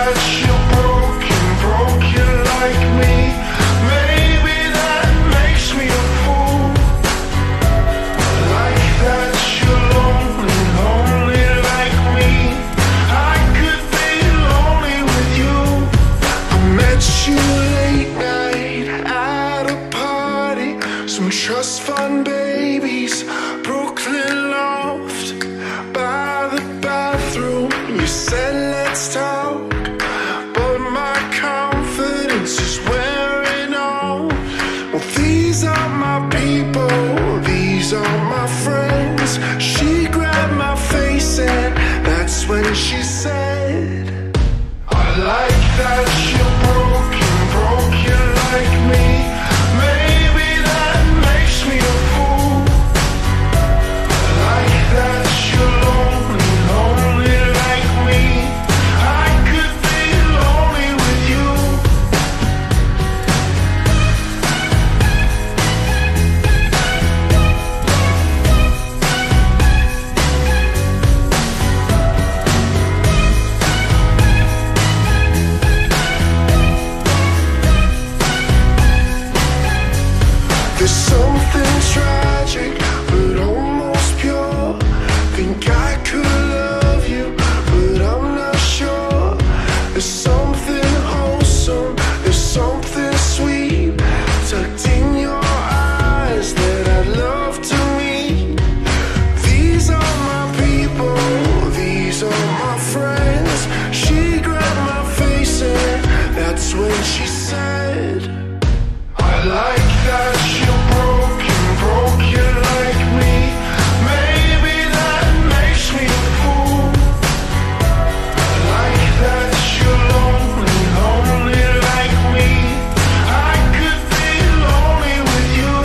that you're broken like me. Maybe that makes me a fool. I like that you're lonely like me. I could be lonely with you. I met you late night at a party, some trust fund babies, Brooklyn loft, by the bathroom. You said let's talk, but my confidence is wearing off. Well, these are my people, these are my friends. She grabbed my face and that's when she said, I like that you're broken like me. Maybe that makes me a fool. I like that you're lonely like me. I could be lonely with you. There's something tragic, but almost pure. Think I could love you, but I'm not sure. There's something wholesome, there's something sweet tucked in your eyes that I'd love to meet. These are my people, these are my friends. She grabbed my face and that's when she said, I like that you're broken like me. Maybe that makes me a fool. I like that you're lonely like me. I could be lonely with you.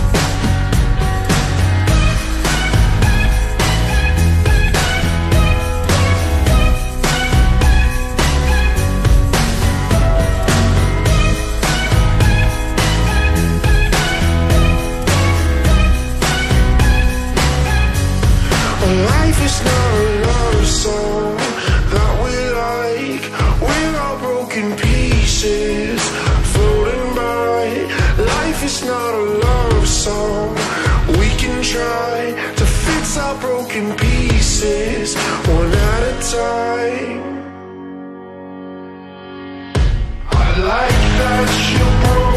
Life is not a love song that we like. We're all broken pieces floating by. Life is not a love song. We can try to fix our broken pieces one at a time. I like that you're broken